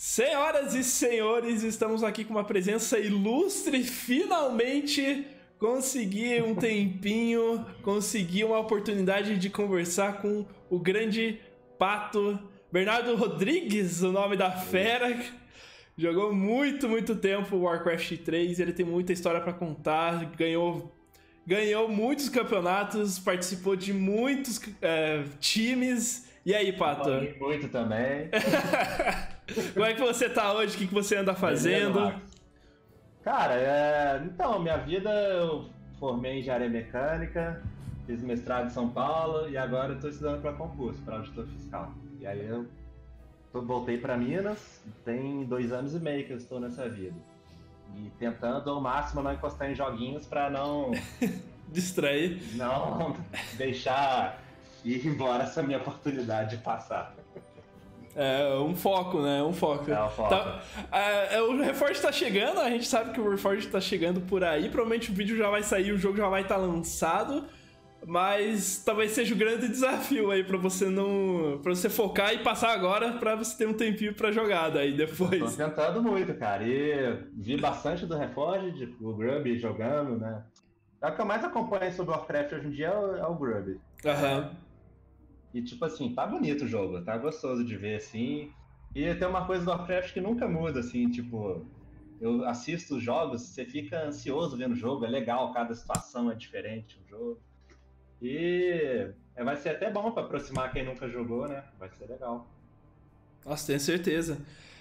Senhoras e senhores, estamos aqui com uma presença ilustre. Finalmente consegui um tempinho, consegui uma oportunidade de conversar com o grande Pato. Bernardo Rodrigues, o nome da fera. Jogou muito tempo Warcraft 3, ele tem muita história pra contar, ganhou muitos campeonatos, participou de muitos times. E aí, Pato? Joguei muito também. Como é que você tá hoje? O que você anda fazendo? Cara, então, minha vida, eu formei em engenharia mecânica, fiz mestrado em São Paulo e agora eu tô estudando para concurso, para auditor fiscal. E aí eu voltei para Minas, tem 2 anos e meio que eu estou nessa vida. E tentando ao máximo não encostar em joguinhos para não... distrair. Não deixar ir embora essa minha oportunidade de passar. É um foco, né? Um foco. É um foco. O Reforged tá chegando, a gente sabe que o Reforged tá chegando por aí. Provavelmente o vídeo já vai sair, o jogo já vai estar lançado. Mas talvez seja o grande desafio aí pra você pra você focar e passar agora pra você ter um tempinho pra jogar daí depois. Tô tentando muito, cara. E vi bastante do Reforged, o Grub jogando, né? O que eu mais acompanho sobre Warcraft hoje em dia é o Grub. Aham. E tipo assim, tá bonito o jogo, tá gostoso de ver assim. E tem uma coisa do Warcraft que nunca muda, assim, tipo, eu assisto os jogos, você fica ansioso vendo o jogo, é legal, cada situação é diferente no jogo. E vai ser até bom pra aproximar quem nunca jogou, né? Vai ser legal. Nossa, tenho certeza.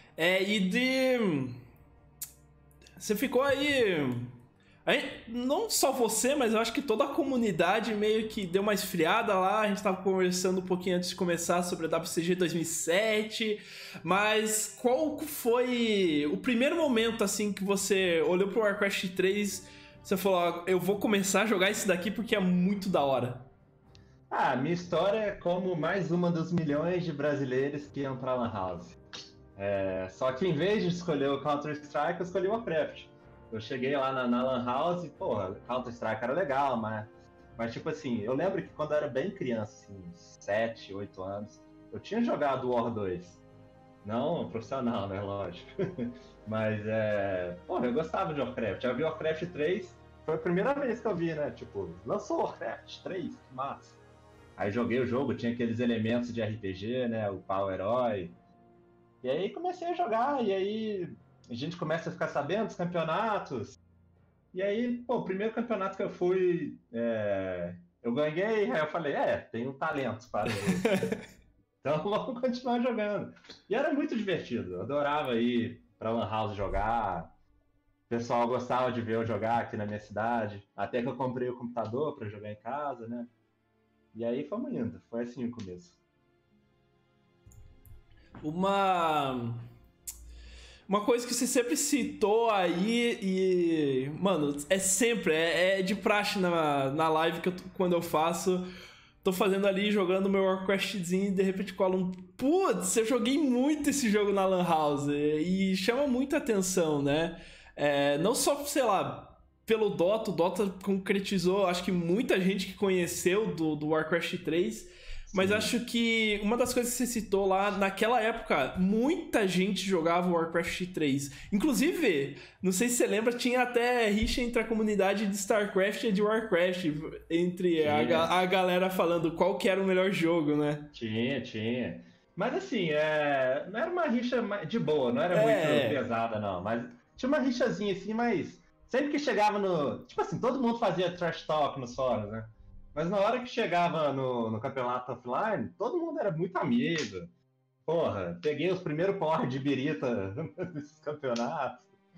Você ficou aí... Não só você, mas eu acho que toda a comunidade meio que deu uma esfriada lá. A gente tava conversando um pouquinho antes de começar sobre a WCG 2007. Mas qual foi o primeiro momento assim que você olhou pro Warcraft 3, você falou, eu vou começar a jogar isso daqui porque é muito da hora? Minha história é como mais uma dos milhões de brasileiros que iam pra Lan House. Só que em vez de escolher o Counter-Strike, eu escolhi o Warcraft. Eu cheguei lá na Lan House e, porra, Counter-Strike era legal, mas tipo assim, eu lembro que quando eu era bem criança, assim, 7, 8 anos, eu tinha jogado War 2. Não profissional, né, lógico. Mas, porra, eu gostava de Warcraft. Eu vi Warcraft 3, foi a primeira vez que eu vi, né, tipo, lançou Warcraft 3, que massa. Aí joguei o jogo, tinha aqueles elementos de RPG, né, o pau-herói. E aí comecei a jogar, e aí... a gente começa a ficar sabendo dos campeonatos. E aí, pô, o primeiro campeonato que eu fui, eu ganhei, aí eu falei, tenho talentos para isso. Então vamos continuar jogando. E era muito divertido, eu adorava ir pra Lan House jogar. O pessoal gostava de ver eu jogar aqui na minha cidade. Até que eu comprei o computador para jogar em casa, né? E aí fomos indo, foi assim o começo. Uma coisa que você sempre citou aí e... mano, é de praxe na live que quando eu faço. Tô fazendo ali, jogando meu Warcraftzinho e de repente cola um... putz, eu joguei muito esse jogo na Lan House. E chama muita atenção, né? Não só, sei lá, pelo Dota. O Dota concretizou, acho que muita gente que conheceu do Warcraft 3... mas acho que uma das coisas que você citou lá, naquela época, muita gente jogava Warcraft 3. Inclusive, não sei se você lembra, tinha até rixa entre a comunidade de StarCraft e de Warcraft, entre a galera falando qual que era o melhor jogo, né? Tinha. Mas assim, não era uma rixa de boa, não era muito pesada, não. Mas tinha uma rixazinha assim, mas sempre que chegava no... tipo assim, todo mundo fazia trash talk nos fóruns, né? Mas na hora que chegava no campeonato offline, todo mundo era muito amigo. Porra, peguei os primeiros porra de birita nesses campeonatos.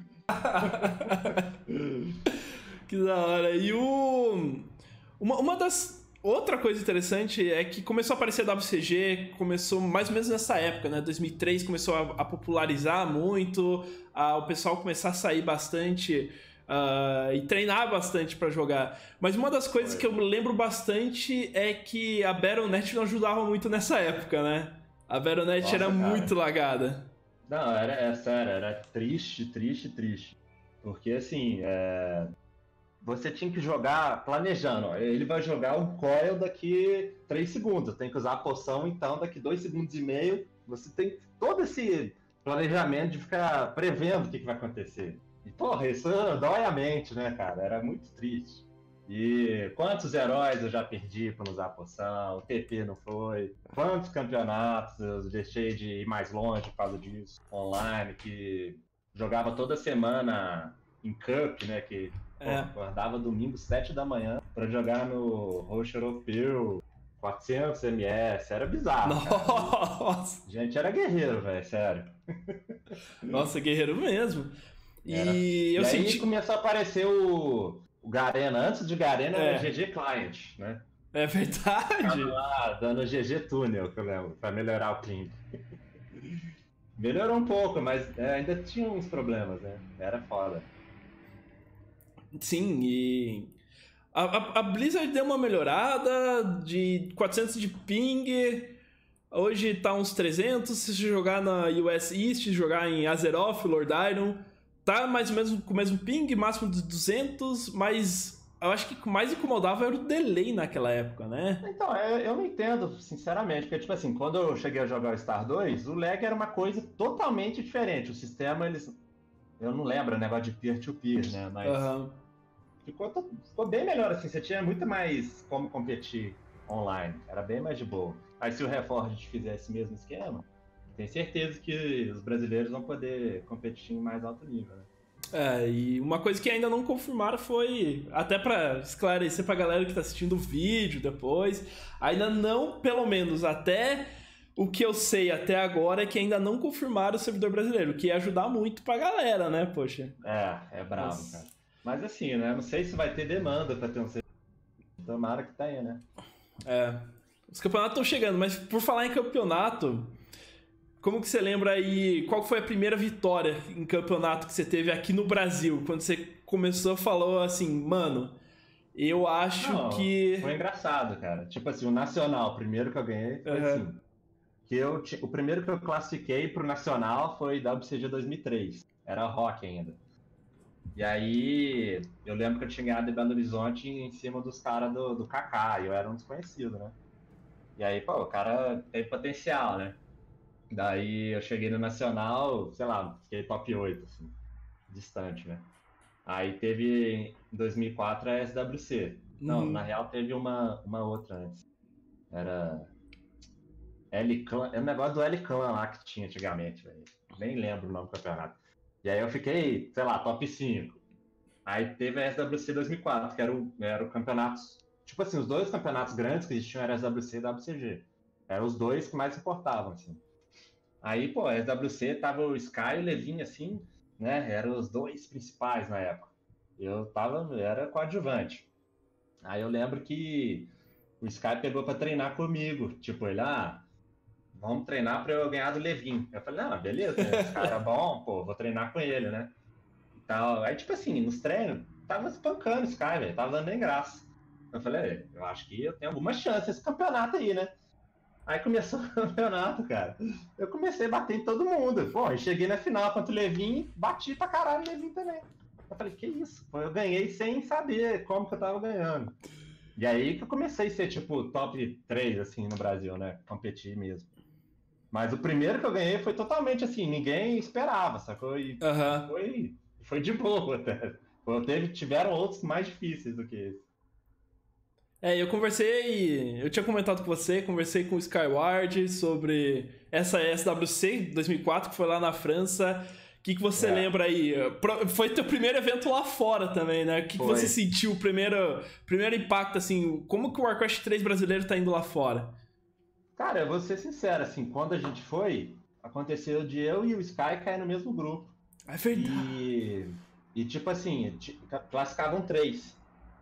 Que da hora. E uma das... outra coisa interessante é que começou a aparecer a WCG, começou mais ou menos nessa época, né? 2003 começou a popularizar muito, o pessoal começar a sair bastante... e treinar bastante pra jogar. Mas uma das coisas que eu lembro bastante é que a Battle.net não ajudava muito nessa época, né? A Battle.net era muito lagada. Não, era sério, era triste. Porque assim, você tinha que jogar planejando. Ó, ele vai jogar um coil daqui 3 segundos. Tem que usar a poção, então, daqui 2 segundos e meio. Você tem todo esse planejamento de ficar prevendo o que vai acontecer. E, porra, isso dói a mente, né, cara? Era muito triste. E quantos heróis eu já perdi por não usar a poção, o TP não foi, quantos campeonatos eu deixei de ir mais longe por causa disso, online, que jogava toda semana em Cup, né, que acordava domingo 7 da manhã pra jogar no Rocher Europeu, 400 ms, era bizarro. Nossa! Cara. Gente, era guerreiro, velho, sério. Nossa, guerreiro mesmo. E aí começou a aparecer o Garena. Antes de Garena era GG Client, né? É verdade. Tava lá dando GG Tunnel, que eu lembro, pra melhorar o ping. Melhorou um pouco, mas ainda tinha uns problemas, né? Era foda. Sim, e a Blizzard deu uma melhorada de 400 de ping, hoje tá uns 300, se você jogar na US East, jogar em Azeroth, Lord Iron, tá mais ou menos com o mesmo ping, máximo de 200, mas eu acho que o que mais incomodava era o delay naquela época, né? Então, eu não entendo, sinceramente, porque, tipo assim, quando eu cheguei a jogar o Star 2, o lag era uma coisa totalmente diferente. O sistema, eu não lembro, negócio de peer-to-peer, né? Mas ficou bem melhor, assim, você tinha muito mais como competir online, era bem mais de boa. Aí se o Reforged fizer esse mesmo esquema, tenho certeza que os brasileiros vão poder competir em mais alto nível, né? E uma coisa que ainda não confirmaram foi, até pra esclarecer pra galera que tá assistindo o vídeo depois, ainda não, pelo menos até o que eu sei até agora é que ainda não confirmaram o servidor brasileiro, o que ia ajudar muito pra galera, né, poxa? É bravo, cara. Mas assim, né, não sei se vai ter demanda pra ter um servidor. Tomara que tenha, né? Os campeonatos estão chegando, mas por falar em campeonato, como que você lembra aí, qual foi a primeira vitória em campeonato que você teve aqui no Brasil? Quando você começou, falou assim, mano, eu acho que... Foi engraçado, cara. Tipo assim, o Nacional, o primeiro que eu ganhei foi assim, o primeiro que eu classifiquei pro Nacional foi WCG 2003, era rock ainda. E aí, eu lembro que eu tinha ganhado em Belo Horizonte em cima dos caras do Kaká, e eu era um desconhecido, né? E aí, pô, o cara tem potencial, né? Daí eu cheguei no Nacional, sei lá, fiquei top 8, assim, distante, né? Aí teve, em 2004, a SWC. Não, na real teve uma outra antes. Era L-Clan, é um negócio do L-Clan lá que tinha antigamente, velho. Nem lembro o nome do campeonato. E aí eu fiquei, sei lá, top 5. Aí teve a SWC 2004, que era o campeonato... Tipo assim, os dois campeonatos grandes que existiam eram SWC e WCG. Eram os dois que mais importavam, assim. Aí, pô, a SWC tava o Sky e o Levin, assim, né? Eram os dois principais na época. Eu era coadjuvante. Aí eu lembro que o Sky pegou pra treinar comigo. Tipo, ele, vamos treinar pra eu ganhar do Levin. Eu falei, não, beleza, né? Esse cara é bom, pô, vou treinar com ele, né? E tal. Aí, tipo assim, nos treinos, tava espancando o Sky, velho, tava dando nem graça. Eu falei, eu acho que eu tenho alguma chance nesse campeonato aí, né? Aí começou o campeonato, cara. Eu comecei a bater em todo mundo. Pô, eu cheguei na final contra o Levin, bati pra caralho o Levin também. Eu falei, que isso? Pô, eu ganhei sem saber como que eu tava ganhando. E aí que eu comecei a ser, tipo, top 3, assim, no Brasil, né? Competir mesmo. Mas o primeiro que eu ganhei foi totalmente assim, ninguém esperava, sacou? E foi de boa até. Tiveram outros mais difíceis do que esse. Eu tinha comentado com você, conversei com o Skyward sobre essa SWC 2004, que foi lá na França. O que você lembra aí? Foi teu primeiro evento lá fora também, né? O que você sentiu, o primeiro impacto, assim, como que o Warcraft 3 brasileiro tá indo lá fora? Cara, eu vou ser sincero, assim, quando a gente foi, aconteceu de eu e o Sky cair no mesmo grupo. É verdade. E tipo assim, classificavam 3.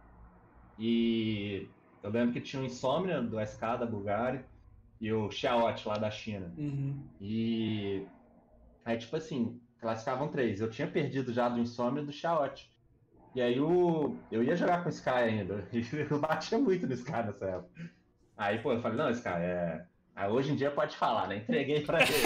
E eu lembro que tinha o Insomnia do SK da Bulgária e o Xiaot lá da China. E aí, tipo assim, classificavam 3. Eu tinha perdido já do Insomnia e do Xiaot. E aí eu ia jogar com o Sky ainda. E eu batia muito no Sky nessa época. Aí, pô, eu falei, não, Sky, hoje em dia pode falar, né? Entreguei pra ele.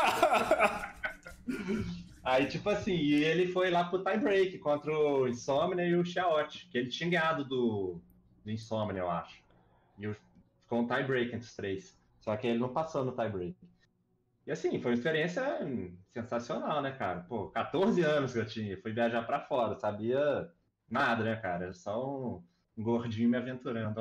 Aí, tipo assim, e ele foi lá pro tie-break contra o Insomnia e o Xiaot, que ele tinha ganhado do Insomnia, eu acho. E ficou um tie-break entre os 3. Só que ele não passou no tie-break. E assim, foi uma experiência sensacional, né, cara? Pô, 14 anos que eu tinha, fui viajar pra fora, sabia nada, né, cara? Era só um gordinho me aventurando.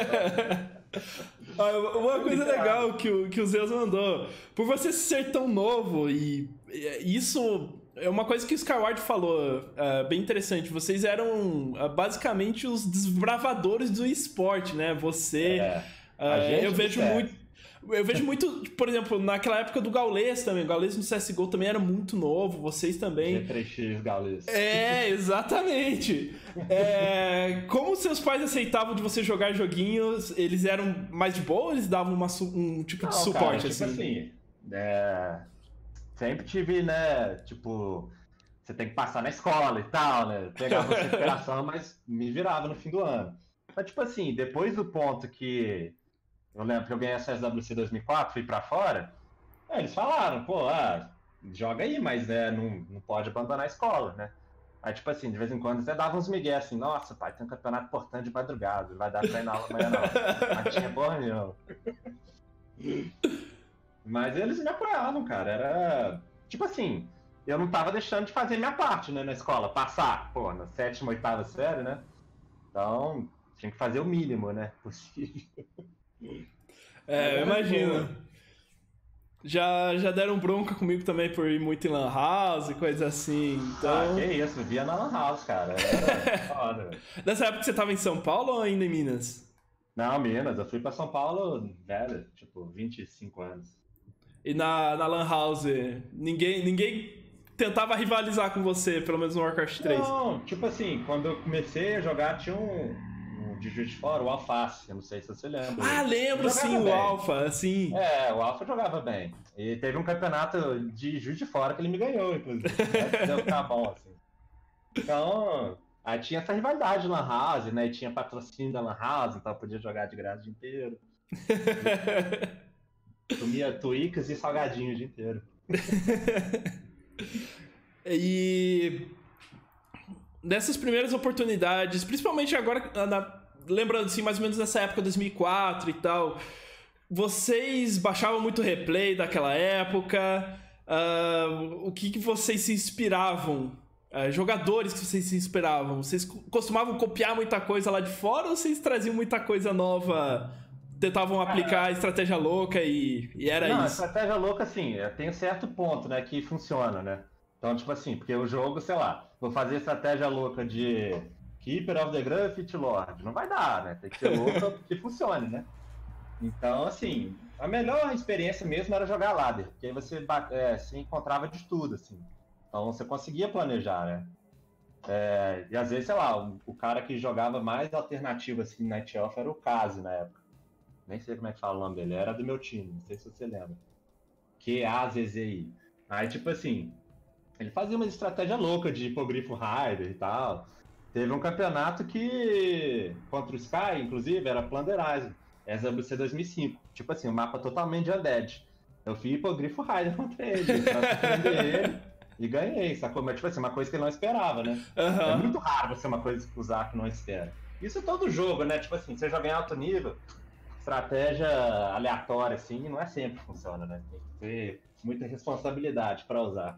Uma coisa legal que o Zeus mandou. Por você ser tão novo, e isso é uma coisa que o Skyward falou, bem interessante. Vocês eram basicamente os desbravadores do esporte, né? Você. Eu vejo muito. Eu vejo muito, por exemplo, naquela época do Gaules também. O Gaules no CSGO também era muito novo, vocês também. G3X Gaules. Exatamente. Como seus pais aceitavam de você jogar joguinhos? Eles eram mais de boa ou eles davam um tipo de suporte, cara, tipo assim? Sempre tive, né, tipo, você tem que passar na escola e tal, né? Pegava essa inspiração, mas me virava no fim do ano. Mas, tipo assim, depois do ponto que eu lembro que eu ganhei a CSWC 2004, fui pra fora, eles falaram, pô, joga aí, mas não pode abandonar a escola, né? Aí, tipo assim, de vez em quando até dava uns migué assim, nossa, pai, tem um campeonato importante de madrugada, não vai dar pra ir na aula amanhã não. Mas tinha porra nenhuma. Mas eles me apoiavam, cara, era... Tipo assim, eu não tava deixando de fazer minha parte, né, na escola, passar, pô, na 7ª, 8ª série, né? Então, tinha que fazer o mínimo, né, possível. Eu imagino. Já deram bronca comigo também por ir muito em Lan House e coisa assim. Então... que isso, eu via na Lan House, cara. Era foda. Nessa época você tava em São Paulo ou ainda em Minas? Não, Minas. Eu fui pra São Paulo, velho, tipo, 25 anos. E na Lan House, ninguém tentava rivalizar com você, pelo menos no Warcraft 3? Não, tipo assim, quando eu comecei a jogar, tinha um de Juiz de Fora, o Alface, eu não sei se você lembra. Lembro sim, o Alpha, sim. O Alpha jogava bem. E teve um campeonato de Juiz de Fora que ele me ganhou, inclusive. Deu ficar bom, assim. Então, aí tinha essa rivalidade na Lan House, né? E tinha patrocínio da Lan House, então eu podia jogar de graça o dia inteiro. Comia Twix e salgadinho o dia inteiro. E nessas primeiras oportunidades, principalmente agora, lembrando assim, mais ou menos nessa época, 2004 e tal, vocês baixavam muito replay daquela época? O que vocês se inspiravam? Jogadores que vocês se inspiravam? Vocês costumavam copiar muita coisa lá de fora ou vocês traziam muita coisa nova? Tentavam aplicar a estratégia louca e era isso? Não, a estratégia louca, assim, tem um certo ponto, né, que funciona, né? Então, tipo assim, porque o jogo, sei lá, vou fazer estratégia louca de Keeper of the Graffiti Lord. Não vai dar, né? Tem que ser louca que funcione, né? Então, assim, a melhor experiência mesmo era jogar ladder, porque aí você se encontrava de tudo, assim. Então você conseguia planejar, né? E às vezes, sei lá, o cara que jogava mais alternativo assim, Night Elf era o Kazi na época. Nem sei como é que fala o nome dele, era do meu time, não sei se você lembra. QAZZI. Aí, tipo assim, ele fazia uma estratégia louca de hipogrifo Rider e tal. Teve um campeonato que, contra o Sky, inclusive, era Plunderizer, SWC 2005. Tipo assim, um mapa totalmente de Undead. Eu fui hipogrifo Rider contra ele, pra defender ele, e ganhei, sacou? Mas, tipo assim, uma coisa que ele não esperava, né? Uhum. É muito raro você uma coisa usar que não espera. Isso é todo jogo, né? Tipo assim, você joga em alto nível, estratégia aleatória, assim, não é sempre que funciona, né? Tem que ter muita responsabilidade pra usar.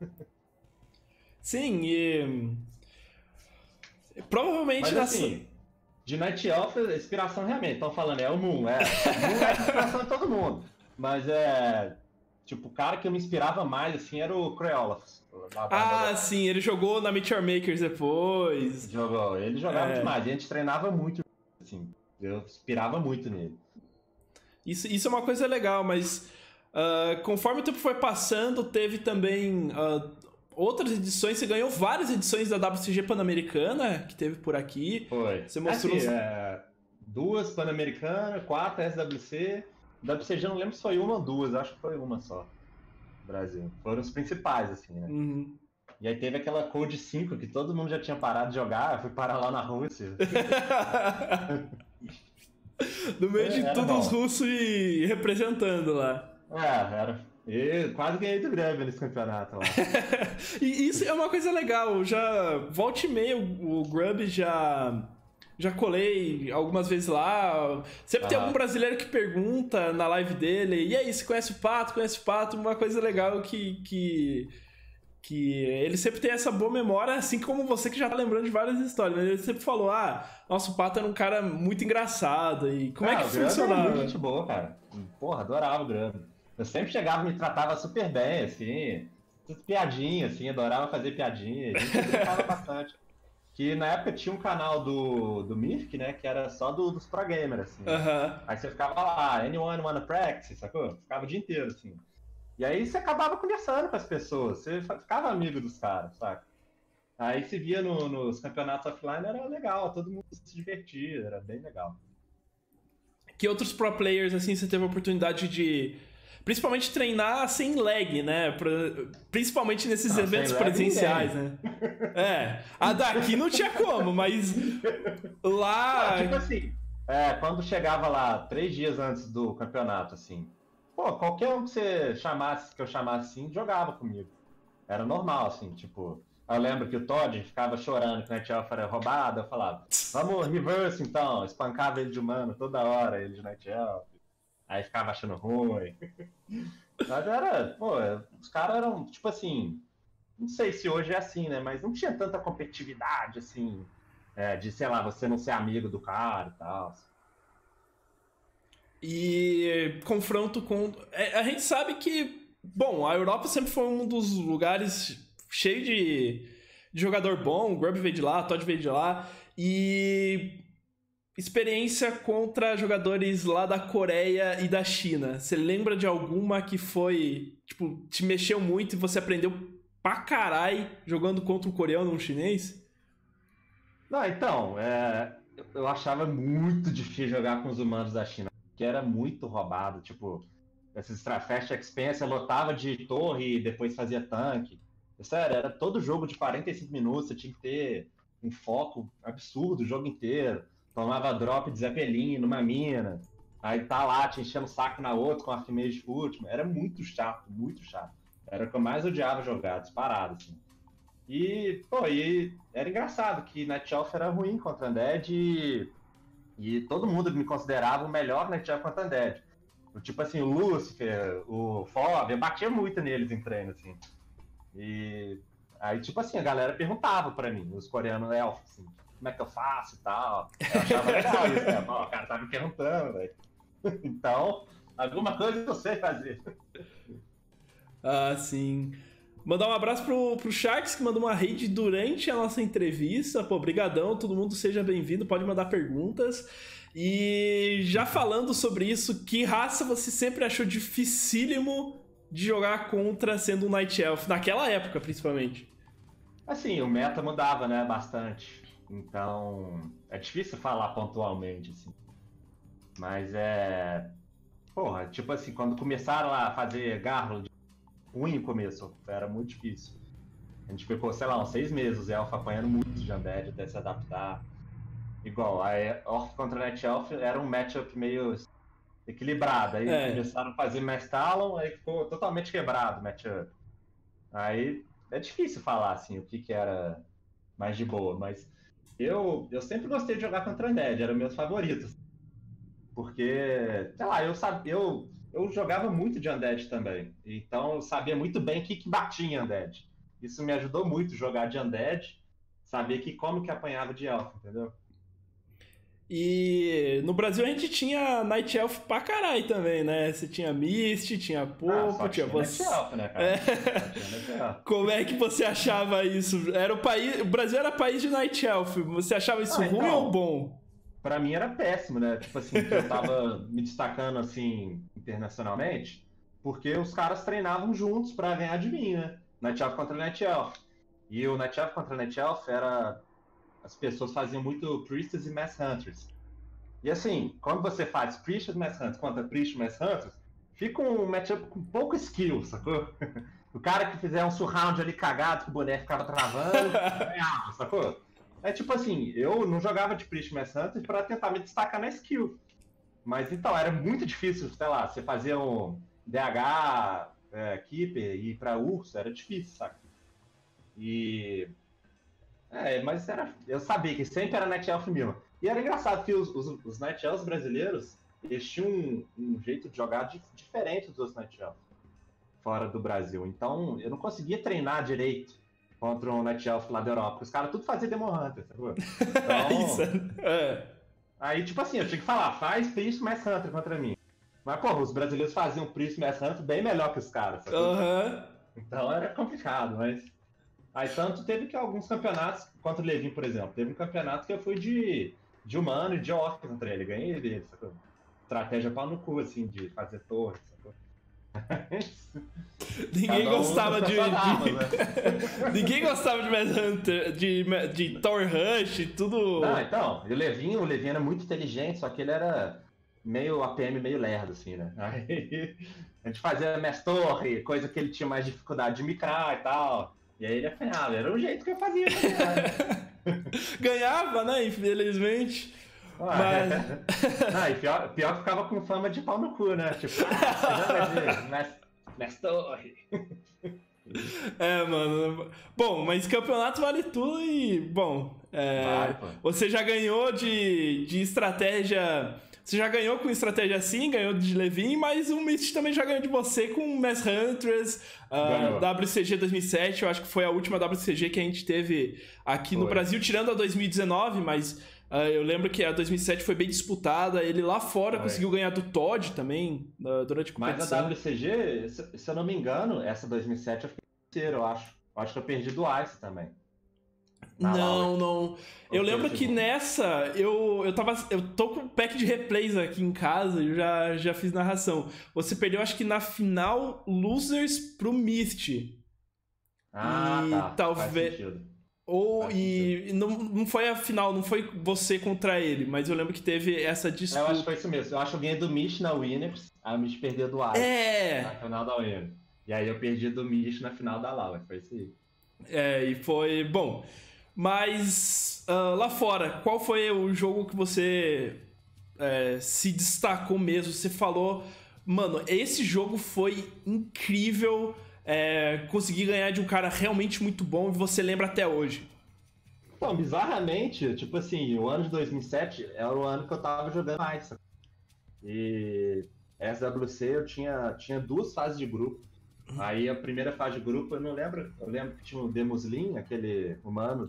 Sim, e... provavelmente... Mas assim, de Night Elf, inspiração realmente, estão falando, o Moon. Moon é a inspiração de todo mundo. Mas tipo, o cara que eu me inspirava mais, assim, era o Creolus. Sim, ele jogou na Meteor Makers depois. Jogou, ele jogava demais, a gente treinava muito, assim, eu inspirava muito nele. Isso é uma coisa legal, mas conforme o tempo foi passando, teve também outras edições. Você ganhou várias edições da WCG Pan-Americana, que teve por aqui. Foi. Você mostrou... 2 Pan-Americanas, 4 SWC. WCG eu não lembro se foi uma ou 2, acho que foi uma só. Brasil. Foram os principais, assim, né? Uhum. E aí teve aquela Code 5 que todo mundo já tinha parado de jogar, eu fui parar lá na Rússia. No meio de todos os russos e representando lá. Era. Eu quase ganhei do Grêmio nesse campeonato lá. E isso é uma coisa legal. Já volta e meia o Grub já Já colei algumas vezes lá. Sempre tem algum brasileiro que pergunta na live dele: e aí, você conhece o Pato? Conhece o Pato? Uma coisa legal que ele sempre tem essa boa memória, assim como você que já tá lembrando de várias histórias. Mas ele sempre falou: nossa, o Pato era um cara muito engraçado. E como é que funcionava? Era muito gente boa, cara. Porra, adorava o Grando. Eu sempre chegava e me tratava super bem, assim. Tudo piadinha, assim, adorava fazer piadinha. A gente brincava bastante. Que na época tinha um canal do Mirk, né? Que era só dos pro gamers, assim. Aí você ficava lá, anyone wanna practice, sacou? Ficava o dia inteiro, assim. E aí você acabava conversando com as pessoas, você ficava amigo dos caras, saca? Aí se via nos campeonatos offline, era legal, todo mundo se divertia, era bem legal. Que outros pro players, assim, você teve a oportunidade de... Principalmente treinar sem lag, né? Principalmente nesses eventos presenciais, né? A daqui não tinha como, mas lá... Tipo assim, quando chegava lá 3 dias antes do campeonato, assim, pô, qualquer um que você chamasse, que eu chamasse assim, jogava comigo. Era normal, assim, tipo... Eu lembro que o Todd ficava chorando que o Night Elf era roubado, eu falava, vamos reverse então, espancava ele de humano toda hora, ele de Night Elf. Aí ficava achando ruim. Mas era, pô, os caras eram, tipo assim, não sei se hoje é assim, né? Mas não tinha tanta competitividade, assim, de, sei lá, você não ser amigo do cara e tal. E confronto com... A gente sabe que, bom, a Europa sempre foi um dos lugares cheio de jogador bom, o Grub veio de lá, o Todd veio de lá, e... experiência contra jogadores lá da Coreia e da China. Você lembra de alguma que foi, tipo, te mexeu muito e você aprendeu pra caralho jogando contra um coreano ou um chinês? Não, então, eu achava muito difícil jogar com os humanos da China, que era muito roubado, tipo, esses Strafest Expanse lotava de torre e depois fazia tanque. Sério, era todo jogo de 45 minutos, você tinha que ter um foco absurdo o jogo inteiro. Tomava drop de Zeppelin numa mina, aí tá lá te enchendo o saco na outra com Archimage último. Era muito chato, muito chato. Era o que eu mais odiava jogar, disparado, assim. E, pô, era engraçado que Night Elf era ruim contra Undead e todo mundo me considerava o melhor Night Elf contra Undead. Tipo assim, o Lucifer, o Fob, eu batia muito neles em treino, assim. E aí, tipo assim, a galera perguntava pra mim, os coreanos elfos, assim, como é que eu faço e tal. Eu achava legal isso, né? O cara tá me perguntando, velho. Então, alguma coisa eu sei fazer. Ah, sim. Mandar um abraço pro Sharks, que mandou uma raid durante a nossa entrevista. Pô, brigadão, todo mundo seja bem-vindo, pode mandar perguntas. E já falando sobre isso, que raça você sempre achou dificílimo de jogar contra sendo um Night Elf? Naquela época, principalmente. Assim, o meta mudava, né, bastante. Então, é difícil falar pontualmente, assim. Mas porra, tipo assim, quando começaram a fazer Garland, ruim o começo, era muito difícil. A gente ficou, sei lá, uns 6 meses, o Elf apanhando muito de Undead até se adaptar. Igual, a Orc contra Night Elf era um matchup meio equilibrado. Aí começaram a fazer Mass Talon, aí ficou totalmente quebrado o matchup. Aí é difícil falar, assim, o que era mais de boa, mas eu sempre gostei de jogar contra Undead, eram meus favoritos. Porque, sei lá, eu jogava muito de Undead também. Então eu sabia muito bem o que batia em Undead. Isso me ajudou muito jogar de Undead, saber como que apanhava de Elf, entendeu? E no Brasil a gente tinha Night Elf pra caralho também, né? Você tinha Mist, tinha Popo, tinha você. Night Elf, né, cara? Como é que você achava isso? Era o Brasil era país de Night Elf. Você achava isso ruim ou bom? Pra mim era péssimo, né? Tipo assim, que eu tava me destacando assim internacionalmente, porque os caras treinavam juntos pra ganhar de mim, né? Night Elf contra Night Elf. E o Night Elf contra Night Elf era... As pessoas faziam muito Priestess e Mass Hunters. E assim, quando você faz Priestess e Mass Hunters contra Priestess e Mass Hunters, fica um matchup com pouco skill, sacou? O cara que fizer um surround ali cagado, que o boneco ficava travando, ganhava, sacou? É tipo assim, eu não jogava de Priest Mass Hunters pra tentar me destacar na skill. Mas então, era muito difícil, sei lá, você fazia um DH, Keeper e ir pra Urso, era difícil, saca? E... mas eu sabia que sempre era Night Elf mesmo. E era engraçado que os Night Elves brasileiros, eles tinham um jeito de jogar diferente dos Night Elves fora do Brasil. Então, eu não conseguia treinar direito contra um Night Elf lá da Europa. Os caras tudo faziam Demon Hunter, sacou? Então, Isso, aí, tipo assim, eu tinha que falar, faz Priest Mass Hunter contra mim. Mas, porra, os brasileiros faziam Priest Mass Hunter bem melhor que os caras, sacou? Então era complicado, mas... Aí tanto teve que alguns campeonatos, contra o Levin, por exemplo, teve um campeonato que eu fui de humano e de orc contra ele, ganhei dele, sacou? Estratégia pau no cu, assim, de fazer torre, sacou? Ninguém gostava de armas, né? Ninguém gostava de Mass Hunter, de Thor Rush, tudo... Não, então, o Levin era muito inteligente, só que ele era meio APM, meio lerdo, assim, né? Aí a gente fazia Mass Torre, coisa que ele tinha mais dificuldade de micrar e tal. E aí ele apanhava, era o jeito que eu fazia. Ganhava, né? Infelizmente. Mas... Não, e pior que ficava com fama de pau no cu, né? Tipo, Mass Torre. Mano. Bom, mas campeonato vale tudo e, bom, Vale, você já ganhou de estratégia. Você já ganhou com estratégia assim, ganhou de Levin, mas o Mist também já ganhou de você com Mass Huntress, WCG 2007, eu acho que foi a última WCG que a gente teve aqui no Brasil, tirando a 2019, mas eu lembro que a 2007 foi bem disputada, ele lá fora conseguiu ganhar do Todd também, durante a competição. Mas a WCG, se eu não me engano, essa 2007 eu fiquei terceiro, eu acho. Eu acho que eu perdi do Ice também. Não. Eu lembro que nessa, eu tô com um pack de replays aqui em casa, eu já fiz narração. Você perdeu, acho que na final, Losers pro Mist. Tá. Talvez... Não foi a final, não foi você contra ele, mas eu lembro que teve essa disputa. Eu acho que foi isso mesmo. Eu acho que eu ganhei do Mist na Winners, aí o Mist perdeu do Ice na final da Winners. E aí eu perdi do Mist na final da Laura, foi isso aí. E foi... Bom... Mas lá fora, qual foi o jogo que você se destacou mesmo? Você falou, mano, esse jogo foi incrível, consegui ganhar de um cara realmente muito bom e você lembra até hoje. Então, bizarramente, tipo assim, o ano de 2007 era o ano que eu tava jogando mais. E SWC eu tinha duas fases de grupo. Aí a primeira fase de grupo, eu não lembro. Eu lembro que tinha o Demuslin, aquele humano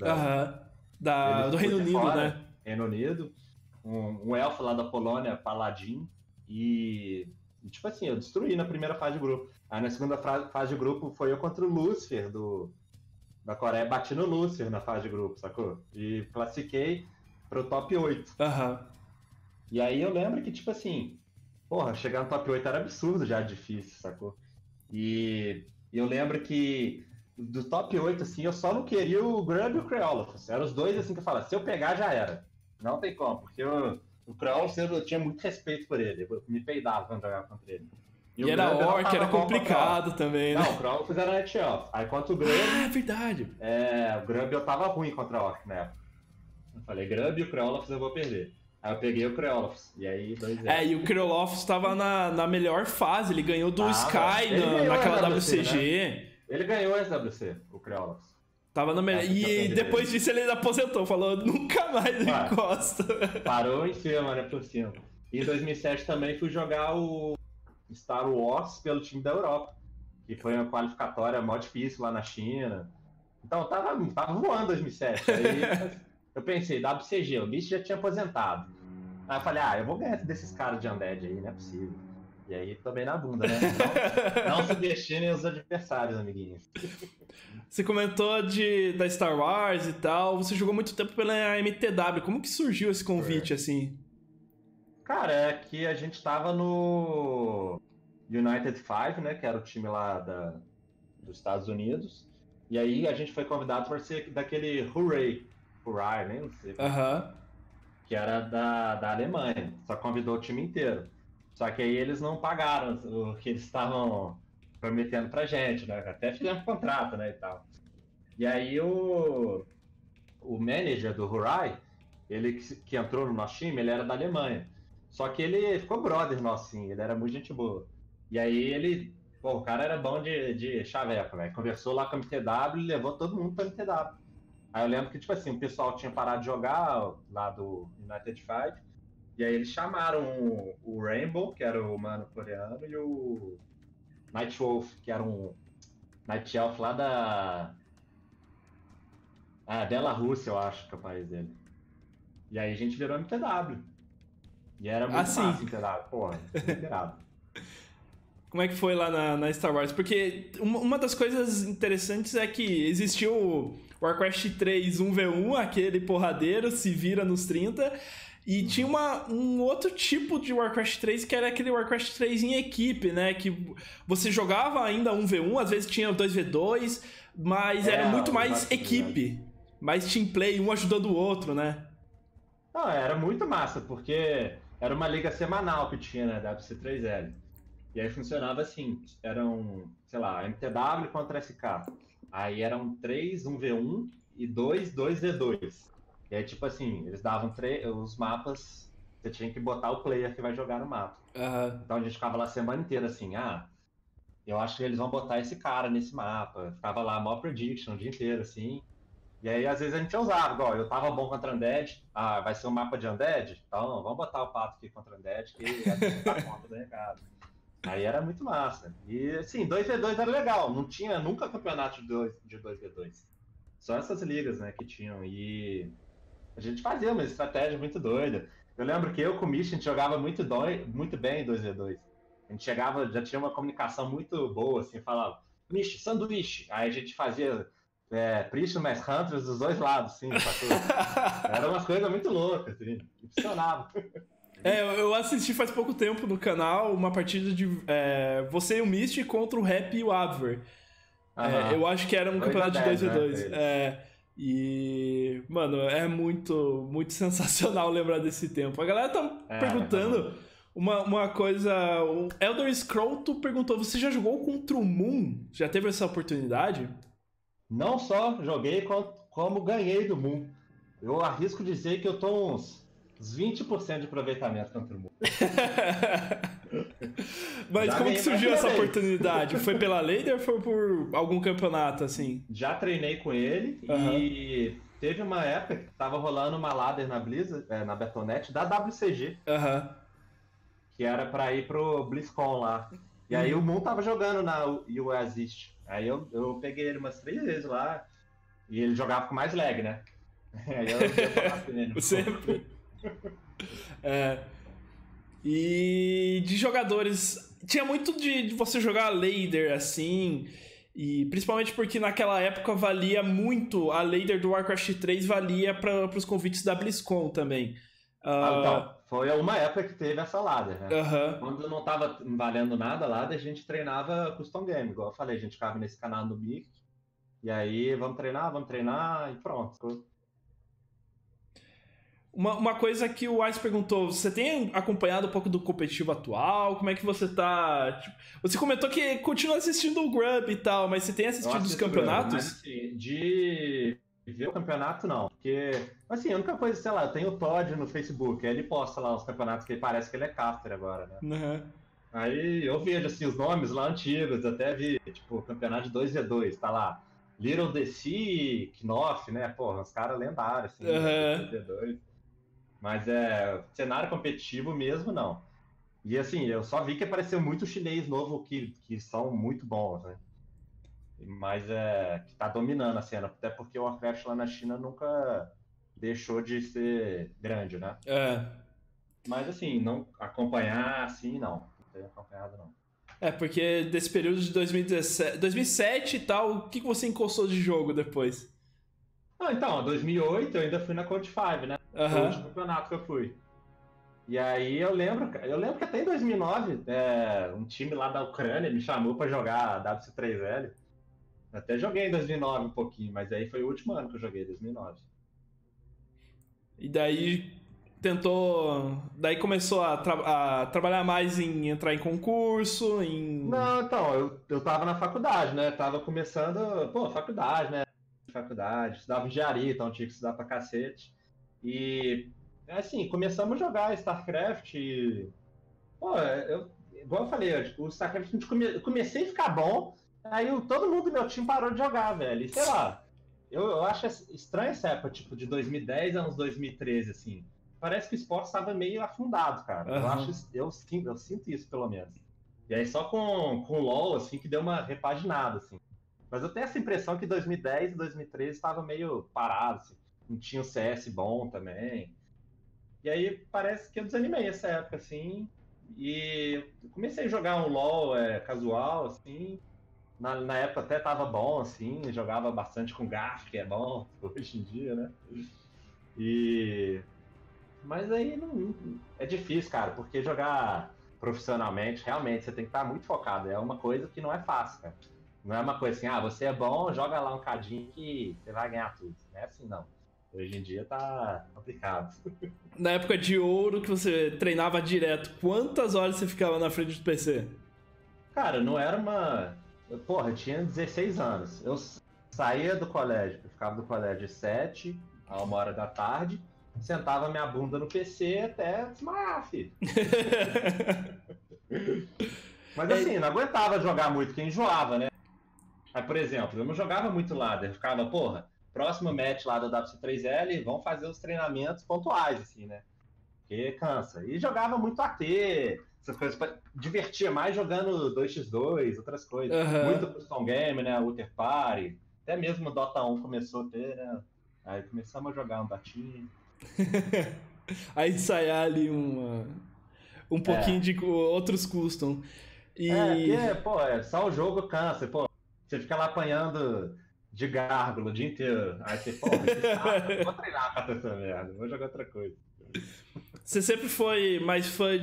do Reino Unido, fora, né? Reino Unido. Um elfo lá da Polônia, Paladin. E tipo assim, eu destruí na primeira fase de grupo. Aí na segunda fase de grupo foi eu contra o Lucifer da Coreia. Bati no Lucifer na fase de grupo, sacou? E classifiquei pro top 8. E aí eu lembro que, tipo assim, porra, chegar no top 8 era absurdo já, difícil, sacou? E eu lembro que do top 8, assim, eu só não queria o Grub e o Creolopus. Eram os dois, assim, que eu falava, se eu pegar, já era. Não tem como, porque o Creolopus eu tinha muito respeito por ele. Eu me peidava quando jogava contra ele. E era orc, era complicado também, né? Não, o Creolopus era Night Elf. Aí quanto o Grub... é verdade. O Grub eu tava ruim contra o orc na época. Eu falei, Grub e o Creolopus eu vou perder. Aí eu peguei o Creolopus, e aí 2-0. E o Creolopus tava na melhor fase, ele ganhou do Sky naquela WCG. Né? Ele ganhou a SWC, o Creolopus. Tava na melhor. E depois disso ele aposentou, falou, nunca mais encosta. Parou em cima, né, por cima. E em 2007 também fui jogar o Star Wars pelo time da Europa, que foi uma qualificatória mó difícil lá na China. Então tava voando 2007. Aí eu pensei, WCG, o bicho já tinha aposentado. Aí eu falei, eu vou ganhar desses caras de Undead aí, não é possível. E aí tomei na bunda, né? Não subestime os adversários, amiguinhos. Você comentou da Star Wars e tal, você jogou muito tempo pela MTW, como que surgiu esse convite, assim? Cara, é que a gente tava no United Five, né, que era o time lá dos Estados Unidos, e aí a gente foi convidado para ser daquele Hooray, né, não sei. Que era da Alemanha, só convidou o time inteiro. Só que aí eles não pagaram o que eles estavam prometendo pra gente, né? Até fizemos contrato, né, e tal. E aí o manager do Hurai, ele que entrou no nosso time, ele era da Alemanha. Só que ele ficou brother nosso, assim, ele era muito gente boa. E aí o cara era bom de chaveco, velho. Conversou lá com a MTW e levou todo mundo pra MTW. Aí eu lembro que, tipo assim, o pessoal tinha parado de jogar lá do United Fight, e aí eles chamaram o Rainbow, que era o mano coreano, e o Nightwolf, que era um Night Elf lá da Rússia, eu acho que é o país dele. E aí a gente virou MTW. E era muito massa MTW, porra, irado. Como é que foi lá na Star Wars? Porque uma das coisas interessantes é que existiu o Warcraft 3 1v1, aquele porradeiro, se vira nos 30, e tinha um outro tipo de Warcraft 3 que era aquele Warcraft 3 em equipe, né? Que você jogava ainda 1v1, às vezes tinha 2v2, mas era muito mais equipe, mais team play, um ajudando o outro, né? Não, era muito massa, porque era uma liga semanal que tinha, né, da WC3L. E aí funcionava assim, eram, sei lá, MTW contra SK. Aí eram 3 1v1 e 2 2v2. E aí, tipo assim, eles davam os mapas, você tinha que botar o player que vai jogar no mapa. Então a gente ficava lá a semana inteira assim, eu acho que eles vão botar esse cara nesse mapa. Ficava lá, maior prediction o dia inteiro, assim. E aí, às vezes, a gente usava, igual, eu tava bom contra Undead, vai ser um mapa de Undead? Então, vamos botar o pato aqui contra Undead, que a gente dá conta do recado. Aí era muito massa. E, assim, 2v2 era legal, não tinha nunca campeonato de 2v2. Só essas ligas, né, que tinham. E a gente fazia uma estratégia muito doida. Eu lembro que eu com o Mish, a gente jogava muito bem em 2v2. A gente chegava, já tinha uma comunicação muito boa, assim, falava, Mish, sanduíche. Aí a gente fazia... Priest mais Hunters dos dois lados, sim. Era umas coisas muito loucas, assim. Funcionava. Eu assisti faz pouco tempo no canal uma partida de você e o Misty contra o Rap e o Abver. Eu acho que era um campeonato de 2v2. Né? E, mano, é muito, muito sensacional lembrar desse tempo. A galera tá perguntando uma coisa. O Elder Scrolto perguntou: você já jogou contra o Moon? Já teve essa oportunidade? Não só joguei, como ganhei do Moon. Eu arrisco dizer que eu tô uns 20% de aproveitamento contra o Moon. Mas já como que surgiu essa oportunidade? Foi pela Lader ou foi por algum campeonato, assim? Já treinei com ele e teve uma época que tava rolando uma ladder na Blizzard, na Betonet, da WCG. Que era pra ir pro BlizzCon lá. E aí o Moon tava jogando na US East. Aí eu peguei ele umas 3 vezes lá e ele jogava com mais lag, né? Aí eu falar com ele. Sempre. E de jogadores, tinha muito de você jogar Lader assim, e principalmente porque naquela época valia muito, a Lader do Warcraft 3 valia para os convites da BlizzCon também. Então, foi uma época que teve essa ladder, né? Quando não tava valendo nada a ladder, a gente treinava custom game, igual eu falei, a gente ficava nesse canal do Mic, e aí vamos treinar e pronto. Uma coisa que o Ice perguntou, você tem acompanhado um pouco do competitivo atual? Como é que você tá? Tipo, você comentou que continua assistindo o Grub e tal, mas você tem assistido os campeonatos? Grub, mas, assim, de ver o campeonato, não. Porque, assim, a única coisa, sei lá, eu tenho o Todd no Facebook, aí ele posta lá os campeonatos que parece que ele é caster agora, né? Aí eu vejo, assim, os nomes lá antigos, até vi, tipo, campeonato de 2v2, tá lá. Little DC, Knopf, né? Porra, os caras lendários, assim, 2v2. Mas cenário competitivo mesmo, não. E, assim, eu só vi que apareceu muito chinês novo que são muito bons, né? Mas que tá dominando a cena, até porque o Warcraft lá na China nunca deixou de ser grande, né? Mas assim, não acompanhar assim, não tenho acompanhado, não. Porque desse período de 2007 e tal, o que você encostou de jogo depois? Então, 2008 eu ainda fui na Code 5, né? Foi o último campeonato que eu fui. E aí eu lembro que até em 2009, um time lá da Ucrânia me chamou pra jogar a WC3L. Até joguei em 2009 um pouquinho, mas aí foi o último ano que eu joguei, 2009. E daí daí começou a trabalhar mais em entrar em concurso, Não, então, eu tava na faculdade, né? Tava começando, faculdade, né? Estudava engenharia, então tinha que estudar pra cacete. E, assim, começamos a jogar StarCraft e... igual eu falei, o StarCraft, comecei a ficar bom, aí todo mundo do meu time parou de jogar, velho. E sei lá, eu acho estranha essa época, tipo, de 2010 a uns 2013, assim. Parece que o esporte estava meio afundado, cara. Aham. Eu sinto isso, pelo menos. E aí só com o LoL, assim, que deu uma repaginada, assim. Mas eu tenho essa impressão que 2010 e 2013 estava meio parado, assim. Não tinha o CS bom também. E aí parece que eu desanimei essa época, assim. E eu comecei a jogar um LoL casual, assim. Na época até tava bom, assim. Jogava bastante com Garf, que é bom hoje em dia, né? E... Mas aí é difícil, cara, porque jogar profissionalmente, realmente, você tem que estar muito focado. É uma coisa que não é fácil, cara. Não é uma coisa assim, você é bom, joga lá um cadinho que você vai ganhar tudo. Não é assim, não. Hoje em dia tá complicado. Na época de ouro que você treinava direto, quantas horas você ficava na frente do PC? Cara, não era uma. Porra, eu tinha 16 anos. Eu saía do colégio, eu ficava do colégio de 7 a 1 hora da tarde, sentava minha bunda no PC até desmaiar, filho. Mas assim, não aguentava jogar muito, porque enjoava, né? Aí, por exemplo, eu não jogava muito lá, eu ficava, porra, próximo match lá da WC3L, vamos fazer os treinamentos pontuais, assim, né? Porque cansa. E jogava muito AT, essas coisas, divertia mais jogando 2x2, outras coisas. Aham. Muito custom game, né? Water Party, até mesmo o Dota 1 começou a ter, né? Aí começamos a jogar um Datinho. Aí ensaiar ali um pouquinho É, de outros custom. E. porque, pô, só o jogo cansa, pô. Você fica lá apanhando de gárgula o dia inteiro. Aí você, porra, que saco, não vou treinar pra essa merda, vou jogar outra coisa. Você sempre foi mais fã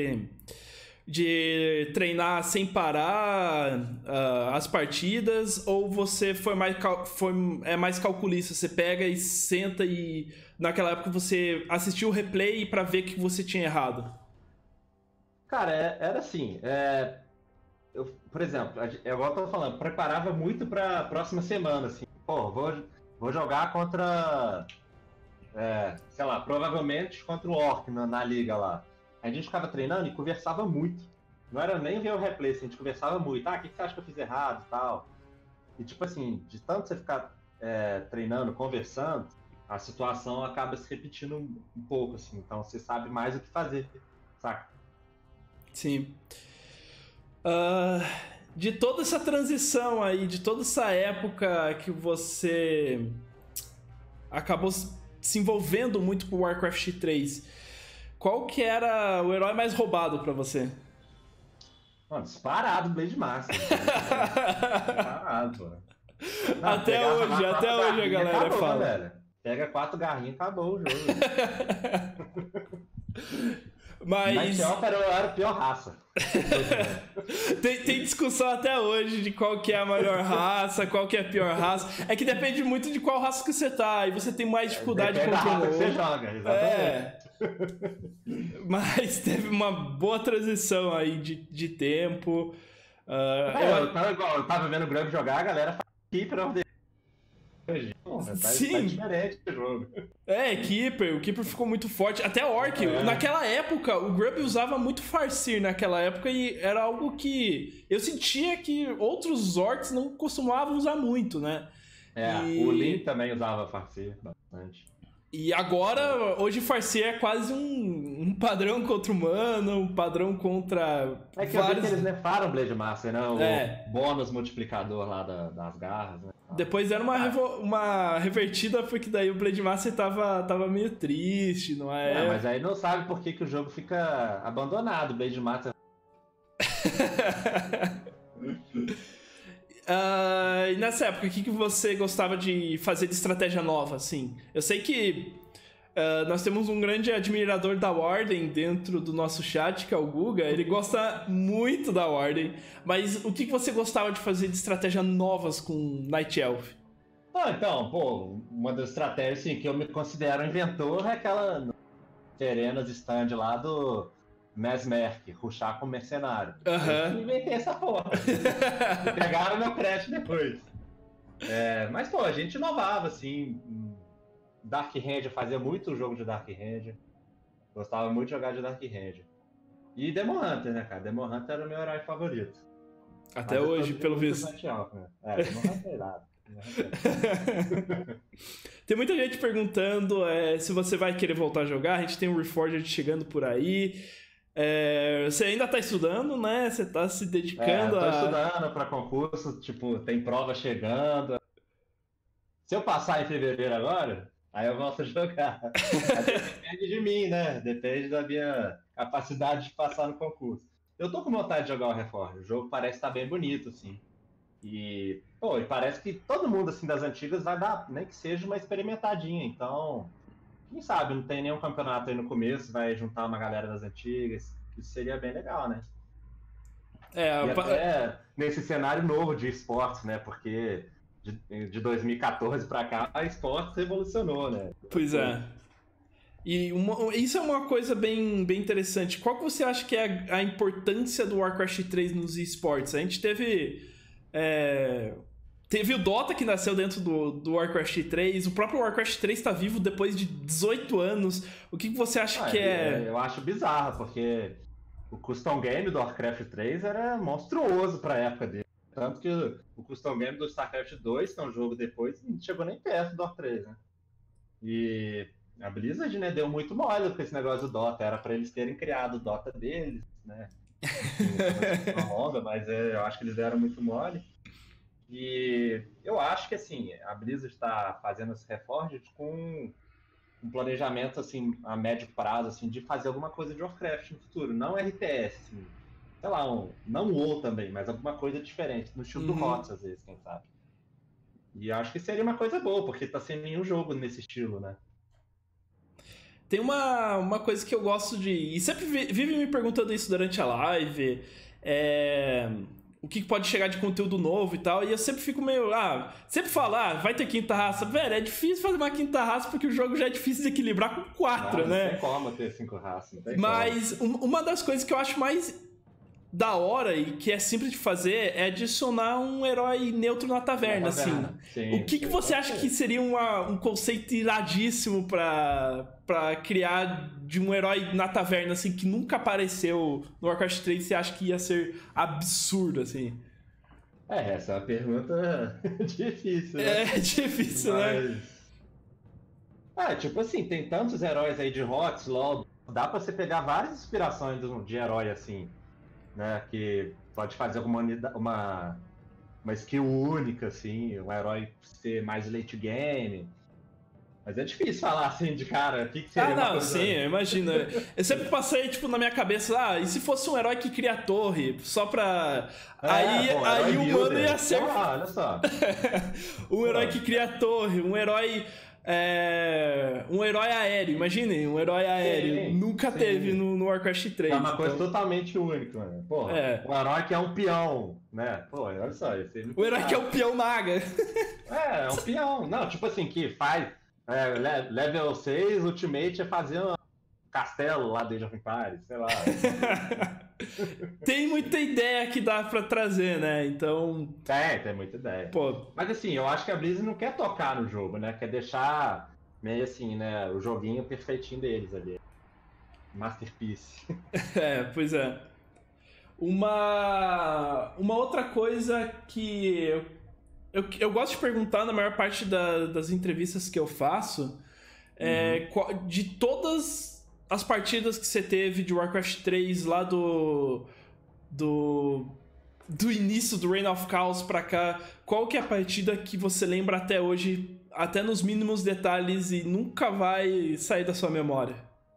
de treinar sem parar as partidas, ou você foi mais calculista? Você pega e senta e naquela época você assistiu o replay pra ver que você tinha errado? Cara, era assim. Por exemplo, é igual eu tô falando, preparava muito pra próxima semana, assim. Pô, vou jogar contra, sei lá, provavelmente contra o Orc na liga lá. A gente ficava treinando e conversava muito. Não era nem ver o replay, assim, a gente conversava muito. Ah, o que você acha que eu fiz errado e tal? E tipo assim, de tanto você ficar treinando, conversando, a situação acaba se repetindo um pouco, assim. Então você sabe mais o que fazer, saca? Sim. Ah, de toda essa transição aí, de toda essa época que você acabou se envolvendo muito com Warcraft 3, qual que era o herói mais roubado pra você? Mano, disparado o Blade Master. Disparado, pô. Não, pegava lá Até quatro hoje a garrinhas, galera acabou, fala. velho. Pega 4 garrinhas, acabou o jogo. Night Mas Elf era a pior raça. tem discussão até hoje de qual que é a melhor raça, qual que é a pior raça. É que depende muito de qual raça que você tá. E você tem mais dificuldade Depende da contra um raça que você outro. joga, exatamente. Mas teve uma boa transição aí de tempo. Eu tava vendo o Grub jogar, a galera fala Keeper of the Tá Sim, diferente o jogo. o Keeper ficou muito forte. Até Orc, naquela época, o Grub usava muito Farseer naquela época e era algo que eu sentia que outros Orcs não costumavam usar muito, né? O Link também usava Farseer bastante. E agora, hoje Farseer é quase um padrão contra humano, um padrão contra É que eu vi que eles nerfaram o Blade Master, né? O É. bônus multiplicador lá das garras, né? Depois deram uma revertida, porque daí o Blade Master tava meio triste, não é? Mas aí não sabe por que o jogo fica abandonado, o Blade Master. E nessa época, o que você gostava de fazer de estratégia nova, assim? Eu sei que nós temos um grande admirador da Warden dentro do nosso chat, que é o Guga. Ele gosta muito da Warden. Mas o que você gostava de fazer de estratégia novas com Night Elf? Então, pô, uma das estratégias assim, que eu me considero inventor é aquela Serenas stand lá do Mesmerk, rushar com mercenário. Eu inventei essa porra. Pegaram meu crédito depois. Mas, pô, a gente inovava, assim. Dark Ranger, fazia muito jogo de Dark Ranger. Gostava muito de jogar de Dark Ranger. E Demon Hunter, né, cara? Demon Hunter era o meu herói favorito. Até hoje, pelo visto. Demon Hunter é irado. Tem muita gente perguntando se você vai querer voltar a jogar. A gente tem um Reforged chegando por aí. Você ainda tá estudando, né? Você tá se dedicando eu tô estudando pra concurso, tipo, tem prova chegando. Se eu passar em fevereiro agora, aí eu volto a jogar. Depende de mim, né? Depende da minha capacidade de passar no concurso. Eu tô com vontade de jogar o Reforged. O jogo parece estar bem bonito, assim. E parece que todo mundo assim das antigas vai dar, nem que seja uma experimentadinha. Então, quem sabe, não tem nenhum campeonato aí no começo, vai juntar uma galera das antigas. Isso seria bem legal, né? E até nesse cenário novo de esportes, né? Porque de 2014 para cá, a esportes revolucionou, né? Pois é. E isso é uma coisa bem interessante. Qual que você acha que é a importância do Warcraft 3 nos esportes? A gente teve o Dota, que nasceu dentro do Warcraft 3. O próprio Warcraft 3 está vivo depois de 18 anos. O que você acha que é... Eu acho bizarro, porque o custom game do Warcraft 3 era monstruoso para a época dele. Tanto que o custom game do StarCraft 2, que é um jogo depois, não chegou nem perto do Dota 3, né? E a Blizzard, né, deu muito mole com esse negócio do Dota. Era para eles terem criado o Dota deles, né? Longa, mas eu acho que eles deram muito mole. E eu acho que assim, a Blizzard está fazendo esse Reforged com um planejamento assim, a médio prazo assim, de fazer alguma coisa de Warcraft no futuro, não RTS, assim, sei lá, não WoW também, mas alguma coisa diferente, no estilo do HOTS, às vezes, quem sabe. E acho que seria uma coisa boa, porque tá sem nenhum jogo nesse estilo, né? Tem uma coisa que eu gosto de... E sempre vive me perguntando isso durante a live. O que pode chegar de conteúdo novo e tal. E eu sempre fico meio... sempre falo, vai ter quinta raça. Velho, é difícil fazer uma quinta raça porque o jogo já é difícil de equilibrar com 4, né? Não tem como ter 5 raças. Não tem Mas uma das coisas que eu acho mais da hora e que é simples de fazer é adicionar um herói neutro na taverna, assim. Sim, o que você acha que seria um conceito iradíssimo pra criar de um herói na taverna, assim, que nunca apareceu no Warcraft 3? Você acha que ia ser absurdo, assim? Essa é uma pergunta difícil, né? É difícil, né? Tipo assim, tem tantos heróis aí de HOTS, LoL, dá pra você pegar várias inspirações de herói, assim, né, que pode fazer uma skill única, assim, um herói ser mais late game. Mas é difícil falar assim de cara, o que seria sim, eu imagino. Eu sempre passei, tipo, na minha cabeça, e se fosse um herói que cria torre, só pra... aí o mano ia ser... olha só. Um herói que cria torre, um herói aéreo, imaginem, um herói aéreo. Nunca teve no Warcraft 3. É uma coisa totalmente única, né? Um herói que é um peão, né? Olha só. O herói que é um peão maga. É um peão. Não, tipo assim, que faz level 6, Ultimate é fazer um castelo lá de Empires, sei lá. Tem muita ideia que dá pra trazer, né? Então... Tem muita ideia. Mas assim, eu acho que a Blizzard não quer tocar no jogo, né? Quer deixar meio assim, né? O joguinho perfeitinho deles ali. Masterpiece. Pois é. Uma outra coisa que eu gosto de perguntar na maior parte das entrevistas que eu faço de todas as partidas que você teve de Warcraft 3 lá do início do Reign of Chaos pra cá, qual que é a partida que você lembra até hoje, até nos mínimos detalhes, e nunca vai sair da sua memória?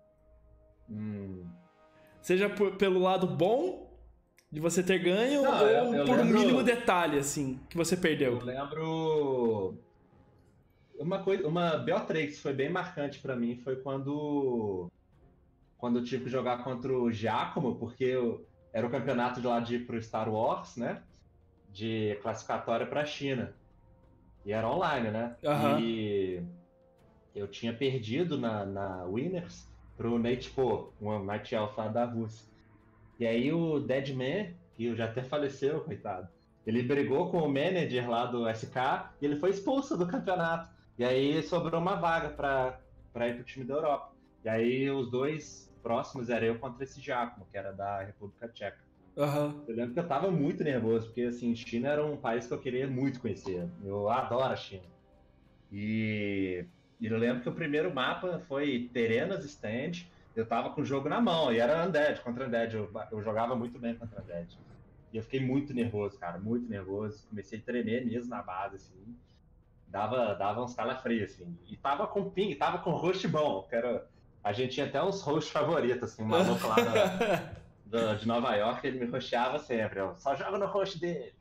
Seja pelo lado bom de você ter ganho, ou por um mínimo detalhe, assim, que você perdeu. Eu lembro... Uma BO3 que foi bem marcante pra mim foi quando eu tive que jogar contra o Giacomo, porque era o campeonato de lá de ir pro Star Wars, né? De classificatória pra China. E era online, né? E eu tinha perdido na Winners pro Nate Poe, um Night Elf da Rússia. E aí o Deadman, que já até faleceu, coitado, ele brigou com o manager lá do SK e ele foi expulso do campeonato. E aí sobrou uma vaga pra ir pro time da Europa. E aí os dois próximos era eu contra esse Giacomo, que era da República Tcheca. Aham. Eu lembro que eu tava muito nervoso, porque assim, China era um país que eu queria muito conhecer. Eu adoro a China. E, e eu lembro que o primeiro mapa foi Terenas Stand. Eu tava com o jogo na mão, e era Undead contra Undead. Eu jogava muito bem contra Undead. E eu fiquei muito nervoso, cara, muito nervoso. Comecei a tremer mesmo na base, assim. Dava uns calafrios, assim. E tava com ping, tava com host bom, que era... A gente tinha até uns hosts favoritos, assim, um maluco lá de Nova York, ele me rosteava sempre. Eu só jogo no host dele.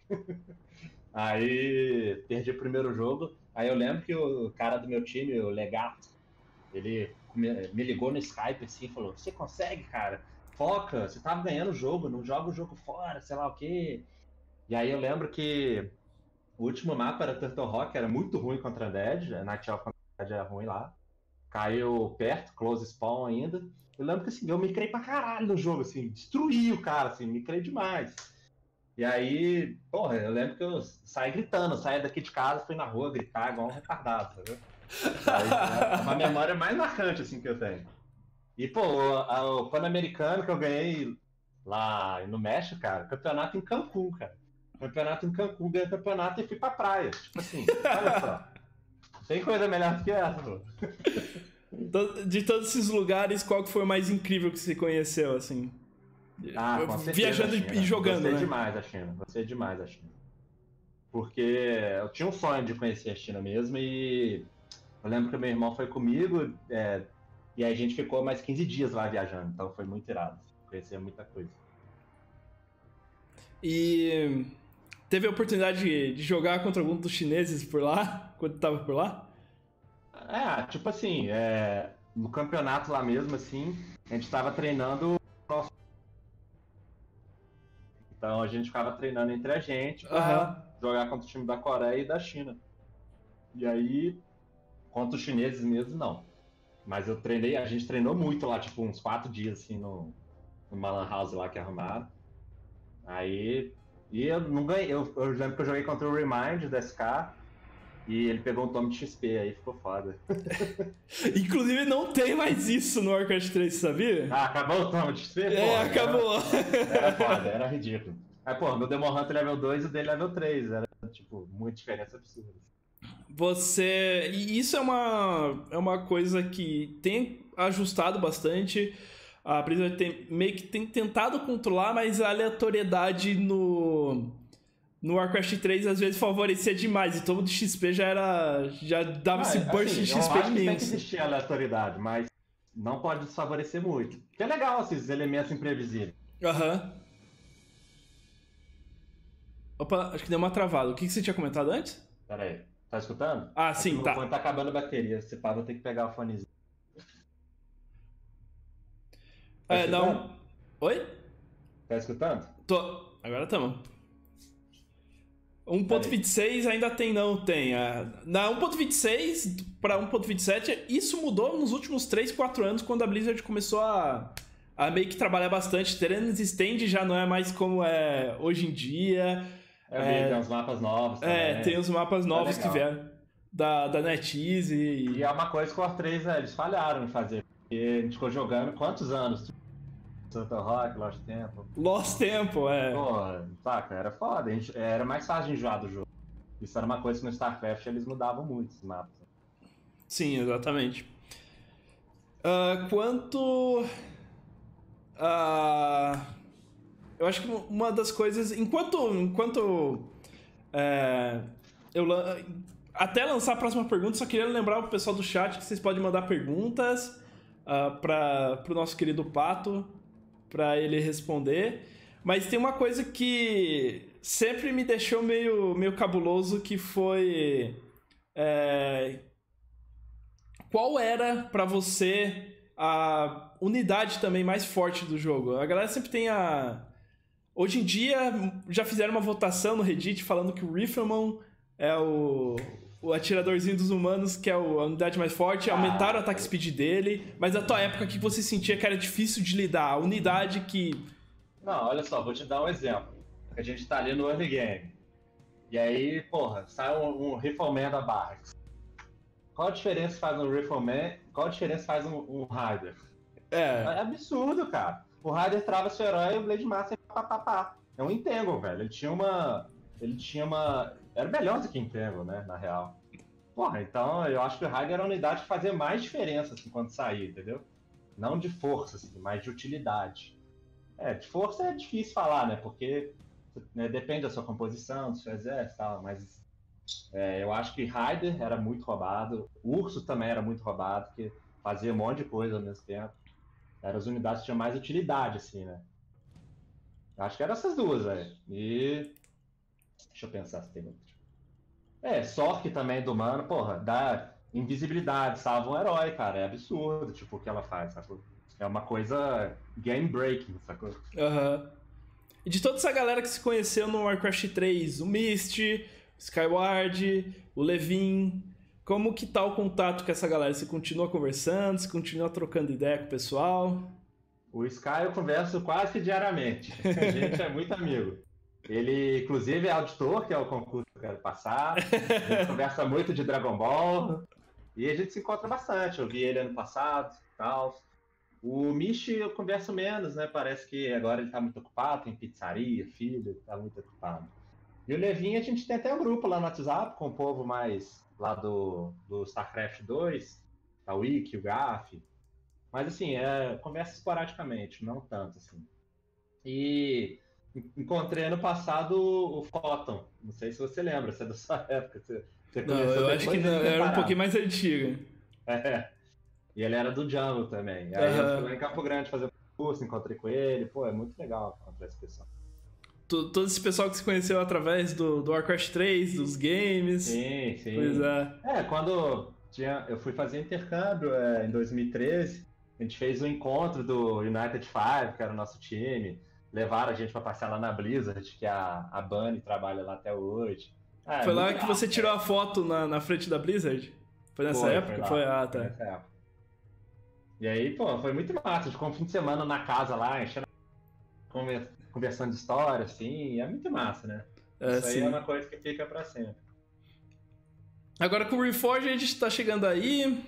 Aí perdi o primeiro jogo. Aí eu lembro que o cara do meu time, o Legato, ele me ligou no Skype assim e falou: Você consegue, cara? Foca, você tava ganhando o jogo, não joga o jogo fora, sei lá o quê. E aí eu lembro que o último mapa era Turtle Rock, era muito ruim contra Undead, a Night Elf contra Undead era ruim lá. Caiu perto, close spawn ainda. Eu lembro que assim, eu me criei pra caralho no jogo, assim, destruí o cara, assim, me criei demais. E aí, porra, eu lembro que eu saí gritando, saí daqui de casa, fui na rua gritar igual um retardado, sabe? É uma memória mais marcante, assim, que eu tenho. E, pô, o Pan-Americano que eu ganhei lá no México, cara, campeonato em Cancún, cara. Campeonato em Cancún, ganhei campeonato e fui pra praia. Tipo assim, olha só. Tem coisa melhor do que essa, pô. De todos esses lugares, qual que foi o mais incrível que você conheceu, assim? Ah, com certeza, viajando e jogando, gostei né? demais da China, gostei demais da China. Porque eu tinha um sonho de conhecer a China mesmo e eu lembro que meu irmão foi comigo e a gente ficou mais 15 dias lá viajando, então foi muito irado, conhecer muita coisa. E teve a oportunidade de jogar contra algum dos chineses por lá, quando tava por lá? Tipo assim, no campeonato lá mesmo, assim, a gente tava treinando, então a gente ficava treinando entre a gente pra jogar contra o time da Coreia e da China. E aí, contra os chineses mesmo, não. Mas a gente treinou muito lá, tipo, uns 4 dias, assim, numa lan house lá que arrumaram. Aí, e eu não ganhei, eu lembro que eu joguei contra o Remind do SK, e ele pegou um tome de XP, aí ficou foda. Inclusive não tem mais isso no Warcraft 3, sabia? Ah, acabou o tome de XP? Acabou. Era foda, era ridículo. Aí, pô, meu Demon Hunter level 2 e o dele level 3, era, tipo, muita diferença absurda. E isso é uma coisa que tem ajustado bastante. A Blizzard meio que tem tentado controlar, mas a aleatoriedade no Warcraft 3 às vezes favorecia demais. E todo de XP já dava esse burst de XP eu acho que tem que imenso. existir aleatoriedade, mas não pode desfavorecer muito. Que é legal esses elementos imprevisíveis. Opa, acho que deu uma travada. O que você tinha comentado antes? Pera aí, tá escutando? Ah, sim, meu tá. fone tá acabando a bateria, se pá, vou ter que pegar o fonezinho. Não. Oi? Tá escutando? Tô. Agora tamo. 1.26 ainda tem, não tem. Na 1.26 para 1.27, isso mudou nos últimos 3, 4 anos, quando a Blizzard começou a meio que trabalhar bastante. Terenas Stand já não é mais como é hoje em dia. Tem uns mapas novos também. Tem os mapas novos que vieram da NetEase. E é uma coisa que o War 3, eles falharam em fazer. Porque a gente ficou jogando quantos anos? Turtle Rock, Lost Temple. Lost Temple, Pô, saca, era foda. Era mais fácil de enjoar do jogo. Isso era uma coisa que no StarCraft eles mudavam muito, os mapas. Sim, exatamente. Quanto... eu acho que uma das coisas... Enquanto eu até lançar a próxima pergunta, só queria lembrar pro pessoal do chat que vocês podem mandar perguntas pro nosso querido Pato, para ele responder. Mas tem uma coisa que sempre me deixou meio cabuloso, que foi... qual era para você a unidade também mais forte do jogo? A galera sempre tem Hoje em dia, já fizeram uma votação no Reddit falando que o Rifleman é o atiradorzinho dos humanos, que é a unidade mais forte. Aumentaram o ataque speed dele. Mas na tua época, que você sentia que era difícil de lidar? A unidade que... Não, olha só, vou te dar um exemplo. A gente tá ali no early game. E aí, porra, sai um Rifleman da Barracks. Qual a diferença faz um Rifleman? Qual a diferença faz um Rider? É absurdo, cara. O Rider trava seu herói e o Blade Master É um Entangle, velho. Ele tinha uma... Era melhor do que Entangle, né, na real. Porra, então eu acho que o Raider era a unidade que fazia mais diferença, assim, quando saía, entendeu? Não de força, assim, mas de utilidade. De força é difícil falar, né, porque depende da sua composição, do seu exército e tal, mas eu acho que Raider era muito roubado, Urso também era muito roubado, porque fazia um monte de coisa ao mesmo tempo. Eram as unidades que tinham mais utilidade, assim, né. Acho que eram essas duas, velho. E... Deixa eu pensar se tem outro. Sork também do mano, porra, dá invisibilidade, salva um herói, cara, é absurdo, tipo, o que ela faz, sacou? É uma coisa game-breaking, sacou? Aham. E de toda essa galera que se conheceu no Warcraft 3, o Mist, o Skyward, o Levin, como que tá o contato com essa galera? Você continua conversando, você continua trocando ideia com o pessoal? O Sky eu converso quase que diariamente, a gente é muito amigo. Ele, inclusive, é auditor, que é o concurso que eu quero passar. A gente conversa muito de Dragon Ball. E a gente se encontra bastante. Eu vi ele ano passado e tal. O Mishi eu converso menos, né? Parece que agora ele tá muito ocupado, tem pizzaria, filho, tá muito ocupado. E o Levin, a gente tem até um grupo lá no WhatsApp com o povo mais lá do StarCraft 2, a Wiki, o Gaf. Mas assim, conversa esporadicamente, não tanto assim. E encontrei ano passado o Photon. Não sei se você lembra, se é da sua época. Você não, eu acho que não, era um pouquinho mais antiga. E ele era do Jungle também. Aí eu fui lá em Campo Grande fazer curso, encontrei com ele. Pô, é muito legal encontrar esse pessoal. Todo esse pessoal que se conheceu através do Warcraft 3, dos games. Sim, sim. Pois é. Quando eu fui fazer intercâmbio em 2013, a gente fez um encontro do United Five, que era o nosso time. Levaram a gente pra passear lá na Blizzard, que a Bunny trabalha lá até hoje. Foi lá que você tirou a foto na frente da Blizzard? Foi nessa época? Foi lá, tá. Nessa época. E aí, pô, foi muito massa. A gente ficou um fim de semana na casa lá, enchendo, conversando de história, assim. E é muito massa, né? Isso aí é uma coisa que fica pra sempre. Agora com o Reforge a gente tá chegando aí.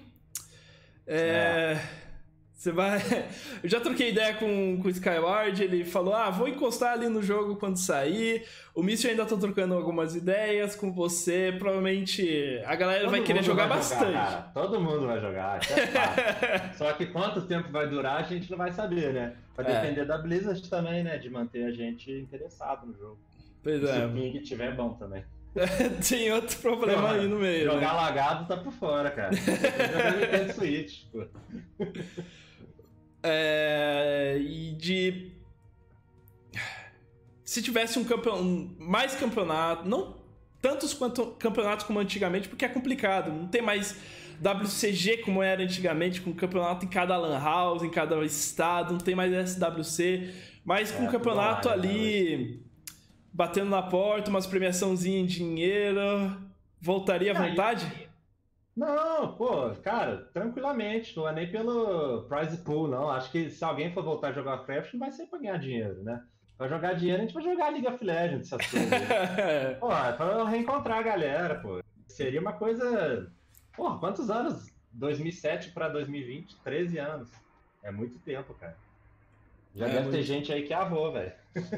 Você vai... Eu já troquei ideia com o Skyward, ele falou, vou encostar ali no jogo quando sair. O Mist ainda tá trocando algumas ideias com você. Provavelmente a galera vai querer jogar bastante. Cara. Todo mundo vai jogar, Só que quanto tempo vai durar a gente não vai saber, né? Vai depender da Blizzard também, né? De manter a gente interessado no jogo. Pois Se o ping estiver bom também. Tem outro problema aí no meio. Jogar lagado tá por fora, cara. Eu Nintendo Switch, pô. Se tivesse mais campeonato, não tantos campeonatos como antigamente, porque é complicado, não tem mais WCG como era antigamente, com campeonato em cada lan house, em cada estado, não tem mais SWC, mas com campeonato ali batendo na porta, umas premiaçãozinhas em dinheiro, voltaria à vontade? Não, pô, cara, tranquilamente, não é nem pelo prize pool, não. Acho que se alguém for voltar a jogar Warcraft, não vai ser pra ganhar dinheiro, né? Pra jogar dinheiro, a gente vai jogar League of Legends, essas coisas. Pô, é pra reencontrar a galera, pô. Seria uma coisa... Pô, quantos anos? 2007 pra 2020? 13 anos. É muito tempo, cara. Já deve ter gente aí que avô, velho.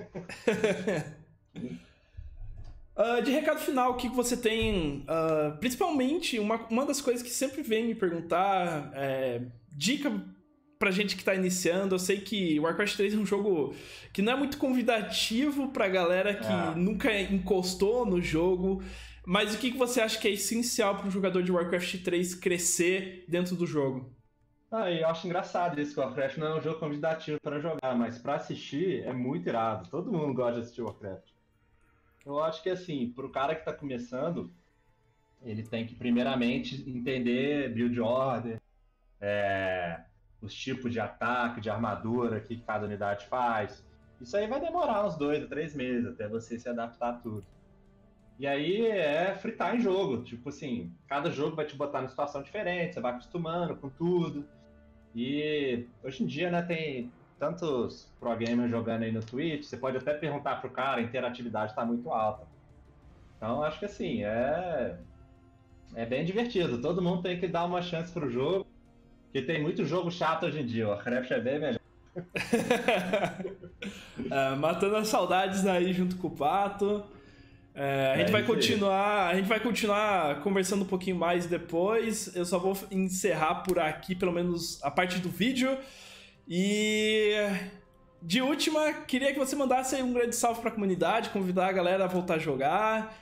De recado final, o que você tem? Principalmente, uma das coisas que sempre vem me perguntar, dica pra gente que tá iniciando. Eu sei que Warcraft 3 é um jogo que não é muito convidativo pra galera que nunca encostou no jogo, mas o que você acha que é essencial para um jogador de Warcraft 3 crescer dentro do jogo? Eu acho engraçado isso, que o Warcraft não é um jogo convidativo pra jogar, mas pra assistir é muito irado. Todo mundo gosta de assistir Warcraft. Eu acho que, assim, pro cara que tá começando, ele tem que, primeiramente, entender build order, os tipos de ataque, de armadura que cada unidade faz. Isso aí vai demorar uns 2 a 3 meses até você se adaptar a tudo. E aí fritar em jogo. Tipo assim, cada jogo vai te botar numa situação diferente, você vai acostumando com tudo. E hoje em dia, né, tem tantos pro gamers jogando aí no Twitch, você pode até perguntar pro cara, a interatividade está muito alta. Então, acho que assim, é bem divertido. Todo mundo tem que dar uma chance pro jogo, porque tem muito jogo chato hoje em dia. O Warcraft é bem melhor. Matando as saudades aí junto com o Pato. A gente vai continuar conversando um pouquinho mais depois. Eu só vou encerrar por aqui, pelo menos a parte do vídeo. E de última, queria que você mandasse aí um grande salve para a comunidade, convidar a galera a voltar a jogar.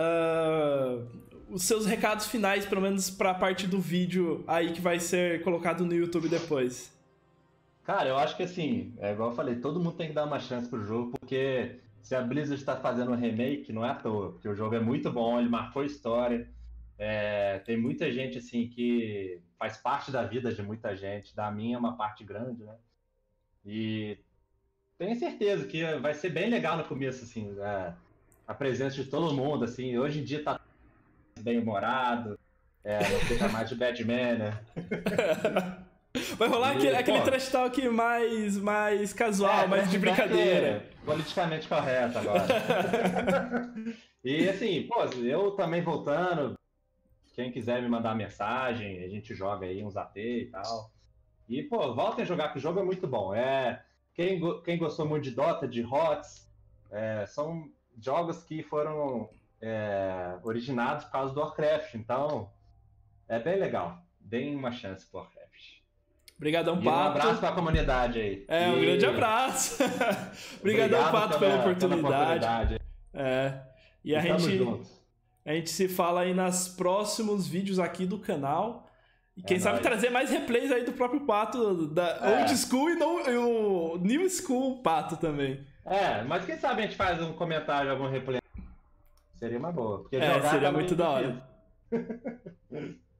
Os seus recados finais, pelo menos para a parte do vídeo aí que vai ser colocado no YouTube depois. Cara, eu acho que assim, igual eu falei, todo mundo tem que dar uma chance pro jogo, porque se a Blizzard está fazendo um remake, não é à toa, porque o jogo é muito bom, ele marcou história, tem muita gente assim que faz parte da vida de muita gente, da minha é uma parte grande, né? E tenho certeza que vai ser bem legal no começo, assim, a presença de todo mundo, assim, hoje em dia tá bem-humorado, não fica mais de Batman, né? Vai rolar aquele trash talk mais casual, mais de brincadeira. Politicamente correto agora. E assim, pô, eu também voltando, quem quiser me mandar mensagem, a gente joga aí uns AT e tal. E, pô, voltem a jogar, que o jogo é muito bom. Quem gostou muito de Dota, de HOTS, são jogos que foram originados por causa do Warcraft, então é bem legal. Deem uma chance pro Warcraft. Obrigadão, Pato. Um abraço pra comunidade aí. Um grande abraço. Obrigadão, Pato, pela oportunidade. E a gente se fala aí nos próximos vídeos aqui do canal. E quem sabe trazer mais replays aí do próprio Pato, da Old School e o New School Pato também. Mas quem sabe a gente faz um comentário, algum replay. Seria uma boa. Porque seria muito da hora.